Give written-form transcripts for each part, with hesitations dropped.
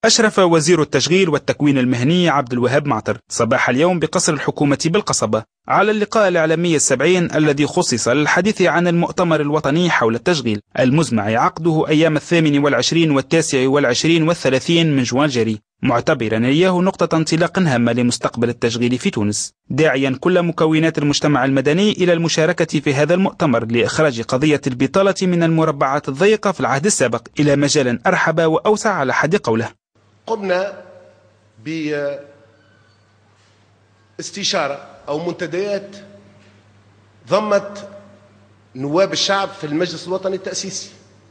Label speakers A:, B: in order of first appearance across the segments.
A: أشرف وزير التشغيل والتكوين المهني عبد الوهاب معطر صباح اليوم بقصر الحكومة بالقصبة على اللقاء الإعلامي ال70 الذي خصص للحديث عن المؤتمر الوطني حول التشغيل المزمع عقده أيام 28 و29 و30 من جوان الجاري، معتبرا إياه نقطة انطلاق هامة لمستقبل التشغيل في تونس، داعيا كل مكونات المجتمع المدني إلى المشاركة في هذا المؤتمر لإخراج قضية البطالة من المربعات الضيقة في العهد السابق إلى مجال أرحب وأوسع على حد قوله.
B: قمنا باستشارة أو منتديات ضمت نواب الشعب في المجلس الوطني التأسيسي،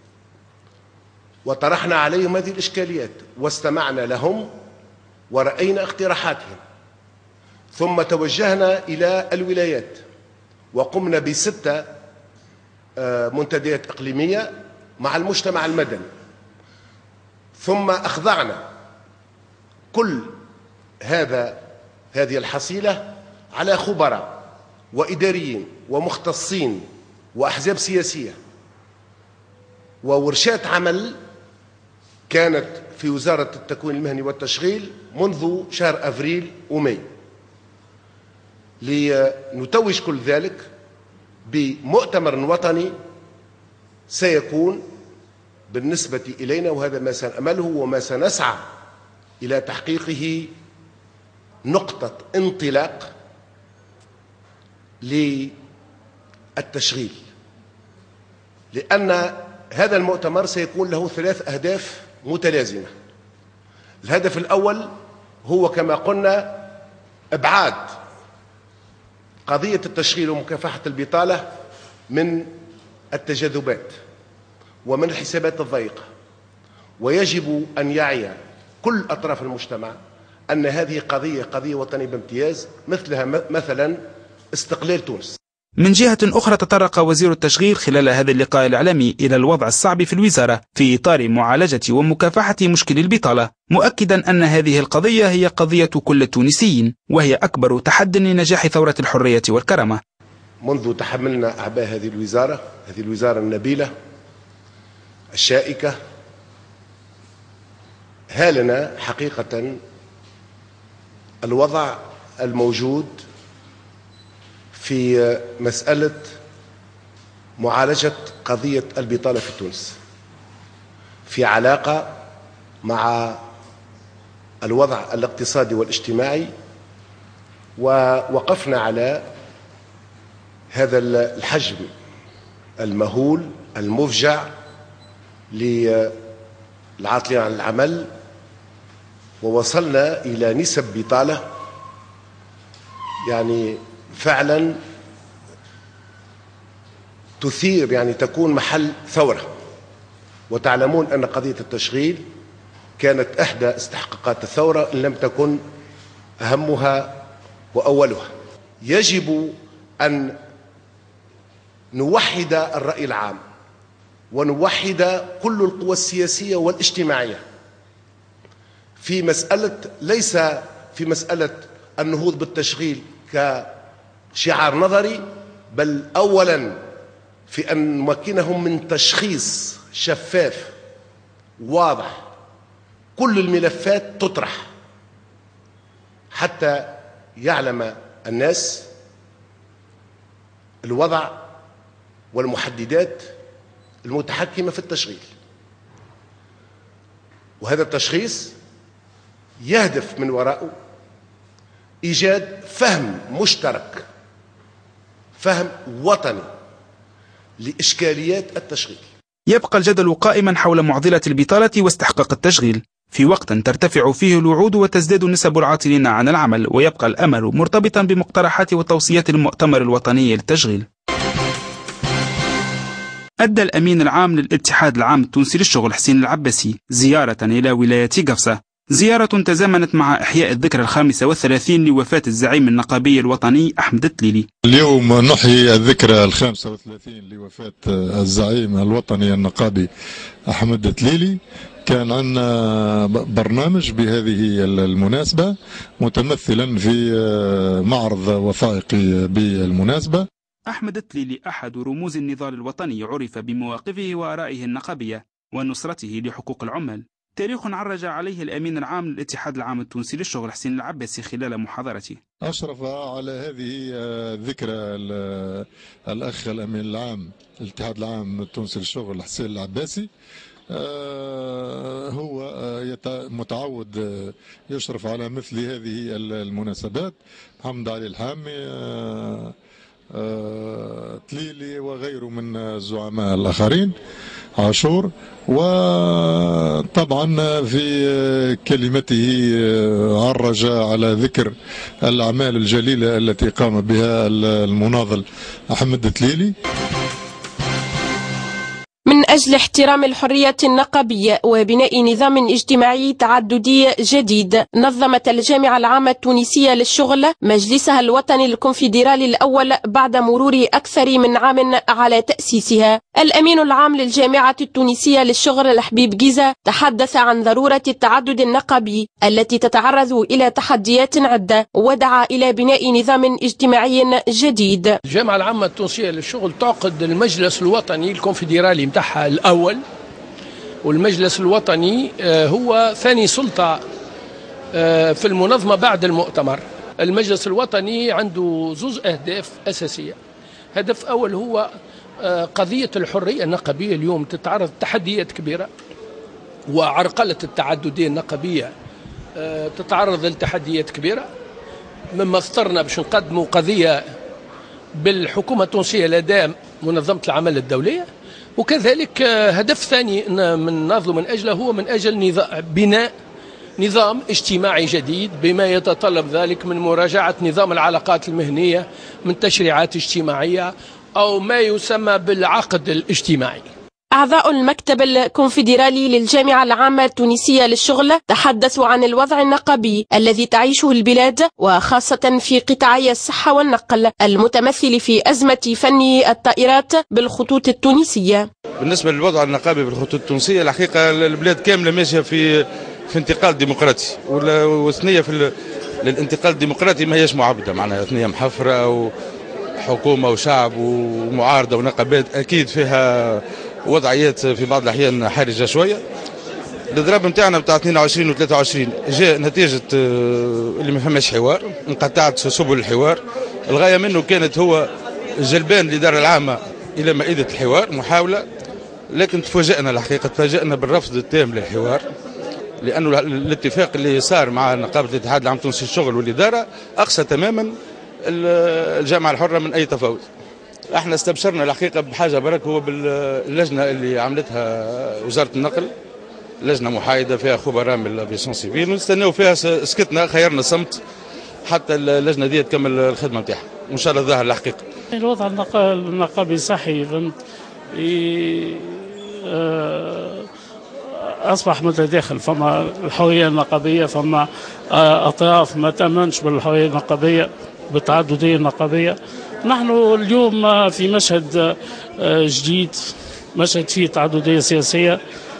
B: وطرحنا عليهم هذه الإشكاليات واستمعنا لهم ورأينا اقتراحاتهم، ثم توجهنا إلى الولايات وقمنا ب6 منتديات إقليمية مع المجتمع المدني، ثم أخضعنا كل هذه الحصيلة على خبراء وإداريين ومختصين وأحزاب سياسية وورشات عمل كانت في وزارة التكوين المهني والتشغيل منذ شهر أفريل وماي، لنتوج كل ذلك بمؤتمر وطني سيكون بالنسبة إلينا، وهذا ما سنأمله وما سنسعى إلى تحقيقه، نقطة انطلاق للتشغيل، لأن هذا المؤتمر سيكون له 3 أهداف متلازمة. الهدف الأول هو كما قلنا إبعاد قضية التشغيل ومكافحة البطالة من التجاذبات ومن الحسابات الضيقة، ويجب أن يعي كل أطراف المجتمع أن هذه قضية وطنية بامتياز، مثلها مثلا استقلال تونس.
A: من جهة أخرى تطرق وزير التشغيل خلال هذا اللقاء الإعلامي إلى الوضع الصعب في الوزارة في إطار معالجة ومكافحة مشكل البطالة، مؤكدا أن هذه القضية هي قضية كل التونسيين، وهي أكبر تحد لنجاح ثورة الحرية والكرامة.
B: منذ تحملنا أعباء هذه الوزارة النبيلة الشائكة، هالنا حقيقة الوضع الموجود في مسألة معالجة قضية البطالة في تونس في علاقة مع الوضع الاقتصادي والاجتماعي، ووقفنا على هذا الحجم المهول المفجع للعاطلين عن العمل، ووصلنا إلى نسب بطالة يعني فعلا تثير، يعني تكون محل ثورة. وتعلمون أن قضية التشغيل كانت إحدى استحقاقات الثورة إن لم تكن أهمها وأولها. يجب أن نوحد الرأي العام ونوحد كل القوى السياسية والاجتماعية في مسألة، ليس في مسألة النهوض بالتشغيل كشعار نظري، بل أولا في أن نمكنهم من تشخيص شفاف واضح، كل الملفات تطرح حتى يعلم الناس الوضع والمحددات المتحكمة في التشغيل. وهذا التشخيص يهدف من وراءه إيجاد فهم مشترك، فهم وطني لإشكاليات التشغيل.
A: يبقى الجدل قائما حول معضلة البطالة واستحقاق التشغيل في وقت ترتفع فيه الوعود وتزداد نسب العاطلين عن العمل، ويبقى الأمل مرتبطا بمقترحات وتوصيات المؤتمر الوطني للتشغيل. أدى الأمين العام للاتحاد العام التونسي للشغل حسين العباسي زيارة إلى ولاية قفصة، زيارة تزامنت مع إحياء الذكرى 35 لوفاة الزعيم النقابي الوطني أحمد التليلي.
C: اليوم نحيي الذكرى 35 لوفاة الزعيم الوطني النقابي أحمد التليلي. كان عندنا برنامج بهذه المناسبة متمثلا في معرض وثائقي بالمناسبة.
A: أحمد التليلي أحد رموز النضال الوطني، عرف بمواقفه وآرائه النقابية ونصرته لحقوق العمال، تاريخ عرج عليه الأمين العام للاتحاد العام التونسي للشغل حسين العباسي خلال محاضرته.
C: أشرف على هذه الذكرى الأخ الأمين العام للاتحاد العام التونسي للشغل حسين العباسي. هو متعود يشرف على مثل هذه المناسبات. محمد علي الحامي، تليلي وغيره من الزعماء الآخرين، عاشور. وطبعا في كلمته عرج على ذكر الأعمال الجليلة التي قام بها المناضل أحمد تليلي.
D: من أجل احترام الحرية النقابية وبناء نظام اجتماعي تعددي جديد، نظمت الجامعة العامة التونسية للشغل مجلسها الوطني الكونفدرالي الأول بعد مرور أكثر من عام على تأسيسها. الأمين العام للجامعة التونسية للشغل الحبيب جيزة تحدث عن ضرورة التعدد النقابي التي تتعرض إلى تحديات عدة، ودعا إلى بناء نظام اجتماعي جديد.
E: الجامعة العامة التونسية للشغل تعقد المجلس الوطني الكونفدرالي متاعها الأول، والمجلس الوطني هو ثاني سلطة في المنظمة بعد المؤتمر. المجلس الوطني عنده زوج أهداف أساسية. هدف أول هو قضية الحرية النقابية. اليوم تتعرض تحديات كبيرة، وعرقلة التعددية النقابية تتعرض لتحديات كبيرة، مما اضطرنا باش نقدموا قضية بالحكومة التونسية لدى منظمة العمل الدولية. وكذلك هدف ثاني نناضل من أجله هو من أجل بناء نظام اجتماعي جديد، بما يتطلب ذلك من مراجعة نظام العلاقات المهنية، من تشريعات اجتماعية أو ما يسمى بالعقد الاجتماعي.
D: أعضاء المكتب الكونفدرالي للجامعة العامة التونسية للشغل تحدثوا عن الوضع النقابي الذي تعيشه البلاد، وخاصة في قطاعي الصحة والنقل المتمثل في أزمة فني الطائرات بالخطوط التونسية.
F: بالنسبة للوضع النقابي بالخطوط التونسية، الحقيقة البلاد كاملة ماشية في انتقال ديمقراطي، والثنية للانتقال الديمقراطي ما هيش معبدة، معناها ثنية محفرة وحكومة وشعب ومعارضة ونقابات، أكيد فيها وضعيات في بعض الأحيان حرجة شوية. الضرب نتاعنا بتاع 22 و 23 جاء نتيجة اللي ما فماش حوار، انقطعت سبل الحوار. الغاية منه كانت هو جلبان الإدارة العامة إلى مائدة الحوار، محاولة، لكن تفاجأنا الحقيقة، تفاجأنا بالرفض التام للحوار، لأنه الاتفاق اللي صار مع نقابة الاتحاد العام التونسي للشغل والإدارة أقصى تماما الجامعة الحرة من أي تفاوض. احنا استبشرنا الحقيقه بحاجه برك، هو باللجنه اللي عملتها وزاره النقل، لجنه محايده فيها خبراء من الافيسيون سيفيل، ونستناو فيها. سكتنا، خيرنا صمت حتى اللجنه دي تكمل الخدمه نتاعها، وان شاء الله ظاهر الحقيقه.
G: الوضع النقابي صحي، فهمت، اصبح متداخل. فما الحريه النقابيه، فما اطراف ما تامنش بالحريه النقابيه، بالتعدديه النقابيه. نحن اليوم في مشهد جديد، مشهد فيه تعددية سياسية.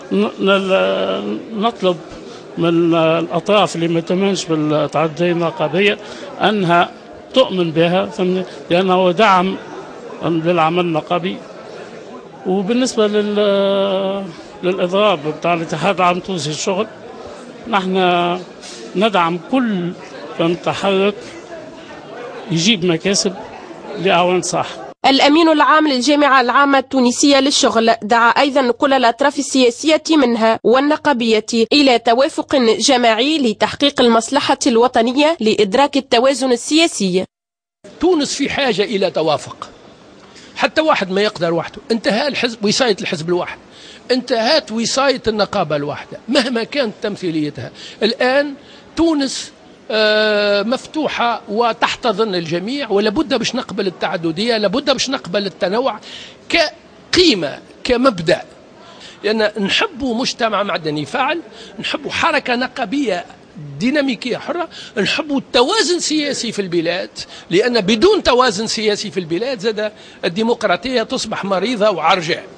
G: نطلب من الأطراف اللي ما تؤمنش بالتعددية النقابية أنها تؤمن بها، لأنه دعم للعمل النقابي. وبالنسبة للإضراب بتاع الاتحاد العام التونسي للشغل، نحن ندعم كل تحرك يجيب مكاسب لأعوان صح.
D: الأمين العام للجامعة العامة التونسية للشغل دعا أيضا كل الأطراف السياسية منها والنقابية إلى توافق جماعي لتحقيق المصلحة الوطنية لإدراك التوازن السياسي.
E: تونس في حاجة إلى توافق، حتى واحد ما يقدر وحده. انتهى الحزب وصاية الحزب الواحد، انتهت وصاية النقابة الواحدة مهما كانت تمثيليتها. الآن تونس مفتوحة وتحتضن الجميع، ولابد باش نقبل التعددية، لابد باش نقبل التنوع كقيمة، كمبدأ، لأن نحب مجتمع مدني فاعل، نحب حركة نقابية ديناميكية حرة، نحب التوازن السياسي في البلاد، لأن بدون توازن سياسي في البلاد زاد الديمقراطية تصبح مريضة وعرجاء.